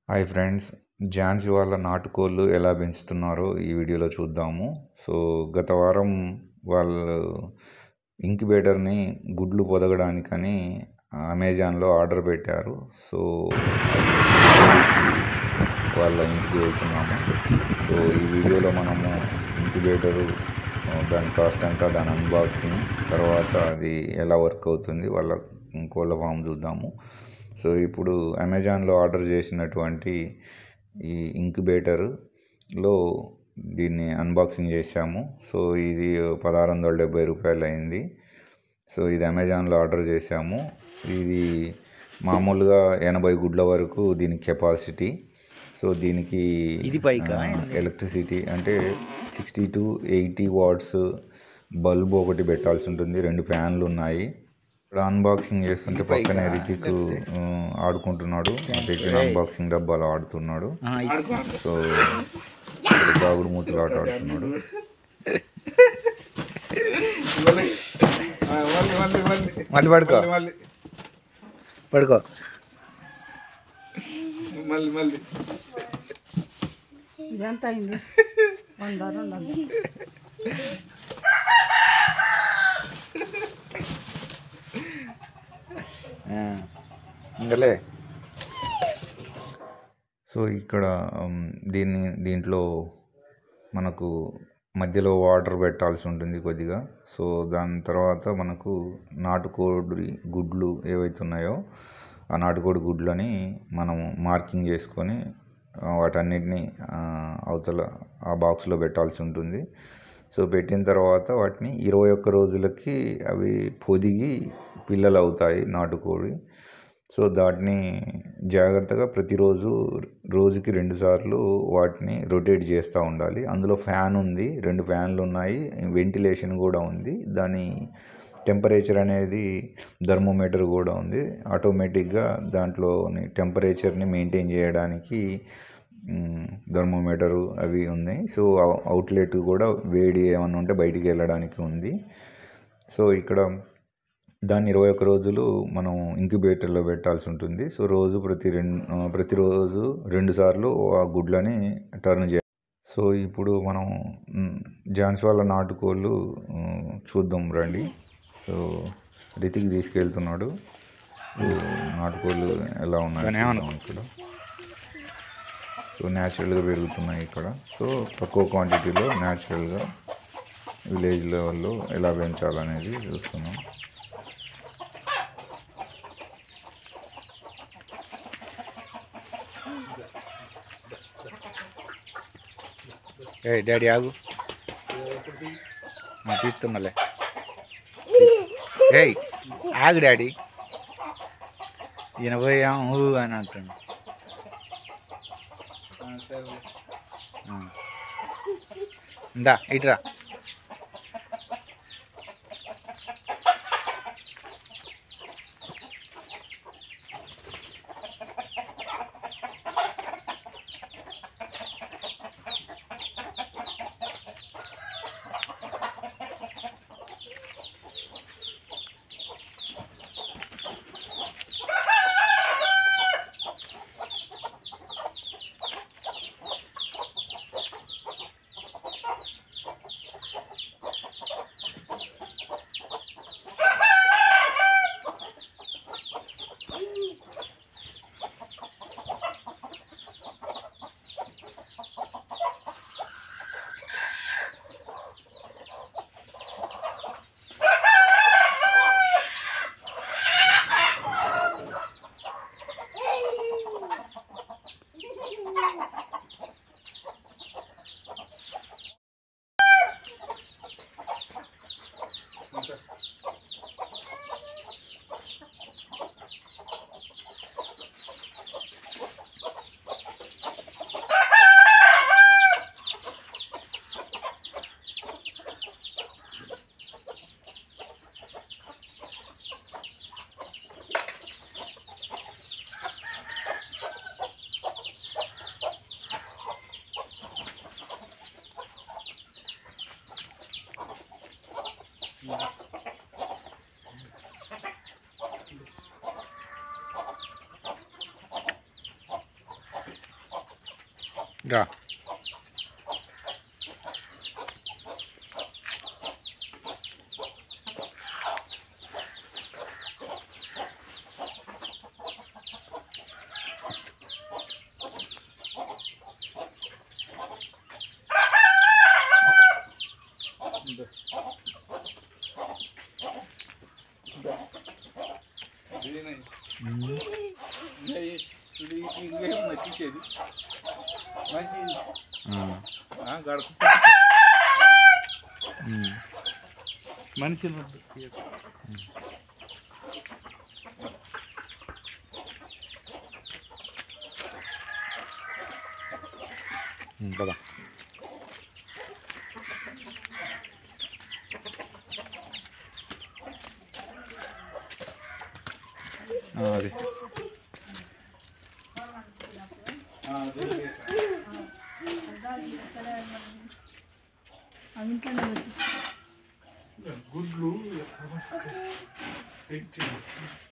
Hi friends, Jhansi వాళ్ళ నాటుకోళ్ళు ఎలా పెంచుతున్నారో ఈ వీడియోలో చూద్దాము. సో గత వారం వాళ్ళు ఇంక్యుబేటర్ని గుడ్లు పొదగడానికని అమెజాన్లో ఆర్డర్ పెట్టారు. సో వాళ్ళ ఇంటికి వెళ్తున్నాము. సో ఈ వీడియోలో మనము ఇంక్యుబేటరు, దాని కాస్ట్ ఎంత, దాని అన్బాక్సింగ్, తర్వాత అది ఎలా వర్క్ అవుతుంది, వాళ్ళ కోళ్ళ ఫామ్ చూద్దాము. సో ఇప్పుడు అమెజాన్లో ఆర్డర్ చేసినటువంటి ఈ ఇంక్యుబేటర్లో దీన్ని అన్బాక్సింగ్ చేశాము. సో ఇది 1670 రూపాయలు అయింది. సో ఇది అమెజాన్లో ఆర్డర్ చేశాము. ఇది మామూలుగా 80 గుడ్ల వరకు దీని కెపాసిటీ. సో దీనికి ఎలక్ట్రిసిటీ అంటే 60 to 80 వాట్స్ బల్బ్ ఒకటి పెట్టాల్సి ఉంటుంది. 2 ఫ్యాన్లు ఉన్నాయి. ఇక్కడ అన్బాక్సింగ్ చేస్తుంటే పక్కనే రితిక్ ఆడుకుంటున్నాడు. తెచ్చిన అన్బాక్సింగ్ డబ్బాలు ఆడుతున్నాడు. సో దాగుడు మూతులు ఆట ఆడుతున్నాడు. మళ్ళీ పడుకో పడుకో మళ్ళీ ఎంత అయింది? 100 ఇంకలే. సో ఇక్కడ దీంట్లో మనకు మధ్యలో వాటర్ పెట్టాల్సి ఉంటుంది కొద్దిగా. సో దాని తర్వాత మనకు నాటుకోడి గుడ్లు ఏవైతే ఉన్నాయో ఆ నాటుకోడి గుడ్లని మనము మార్కింగ్ చేసుకొని వాటన్నిటిని అవతల ఆ బాక్స్లో పెట్టాల్సి ఉంటుంది. సో పెట్టిన తర్వాత వాటిని 21 రోజులకి అవి పొదిగి పిల్లలు అవుతాయి నాటుకోడి. సో దాటిని జాగ్రత్తగా ప్రతిరోజు రోజుకి 2 సార్లు వాటిని రొటేట్ చేస్తూ ఉండాలి. అందులో ఫ్యాన్ ఉంది, 2 ఫ్యాన్లు ఉన్నాయి, వెంటిలేషన్ కూడా ఉంది. దాని టెంపరేచర్ అనేది థర్మోమీటర్ కూడా ఉంది. ఆటోమేటిక్గా దాంట్లోని టెంపరేచర్ని మెయింటైన్ చేయడానికి థర్మోమీటరు అవి ఉన్నాయి. సో అవుట్లెట్ కూడా వేడి ఏమన్నా ఉంటే బయటికి వెళ్ళడానికి ఉంది. సో ఇక్కడ దాన్ని 21 రోజులు మనం ఇంక్యుబేటర్లో పెట్టాల్సి ఉంటుంది. సో ప్రతిరోజు 2 సార్లు ఆ గుడ్లని టర్న్ చేయాలి. సో ఇప్పుడు మనం ఝాన్సీ వాళ్ళ నాటుకోళ్ళు చూద్దాం రండి. సో రితిక్ తీసుకెళ్తున్నాడు. నాటుకోళ్ళు ఎలా ఉన్నాయి ఇక్కడ. సో న్యాచురల్గా పెరుగుతున్నాయి ఇక్కడ. సో తక్కువ క్వాంటిటీలో న్యాచురల్గా విలేజ్ లెవెల్లో ఎలా పెంచాలనేది చూస్తున్నాం. ఏ డాడీ ఆగు, తీస్తున్నాలే. ఏయ్ ఆగు డాడీ, ఈయన పోయా అని అంటాను. ఇందా ఇట్రా. రా. మనిషి కదా. అది అవి ఇంట్లోనే పెట్టి గుడ్లు